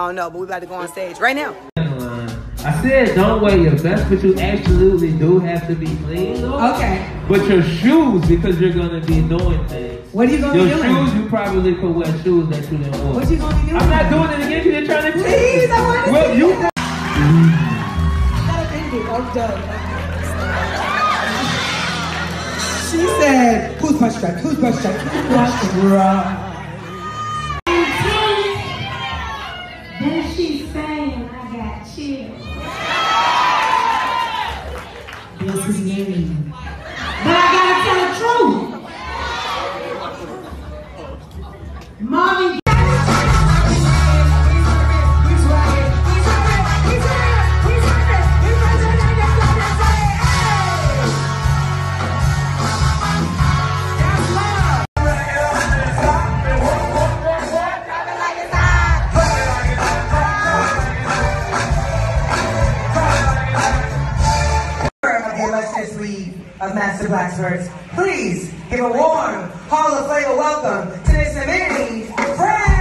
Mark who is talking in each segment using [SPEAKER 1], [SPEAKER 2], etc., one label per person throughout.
[SPEAKER 1] don't know, but we about to go on stage right now.
[SPEAKER 2] I said don't wear your vest, but you absolutely do have to be clean, though.
[SPEAKER 1] Okay.
[SPEAKER 2] But your shoes, because you're gonna be doing things.
[SPEAKER 1] What are you gonna be doing?
[SPEAKER 2] Your shoes, you probably could wear shoes that you didn't wear.
[SPEAKER 1] What you gonna be doing?
[SPEAKER 2] I'm not doing it again because you're trying to
[SPEAKER 1] please, I want to
[SPEAKER 2] well,
[SPEAKER 1] see
[SPEAKER 2] you
[SPEAKER 1] it. I'm done. She said, who's brush strike? Who's brush strike? Who's brush strike?
[SPEAKER 3] Then she's saying I got chills. This is mean. But I gotta tell the truth. Mommy.
[SPEAKER 4] Of Master Blacksburgs. Please give a warm Hall of Fame welcome to this amazing friend.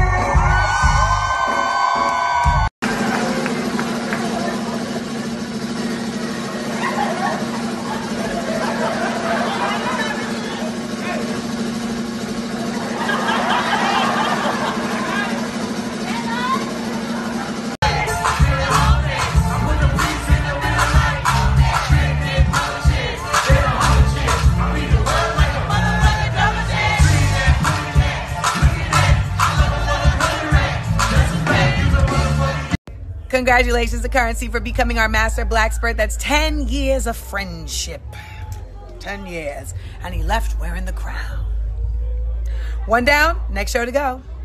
[SPEAKER 1] Congratulations to Currency for becoming our Master Blackspert. That's 10 years of friendship. 10 years. And he left wearing the crown. One down, next show to go.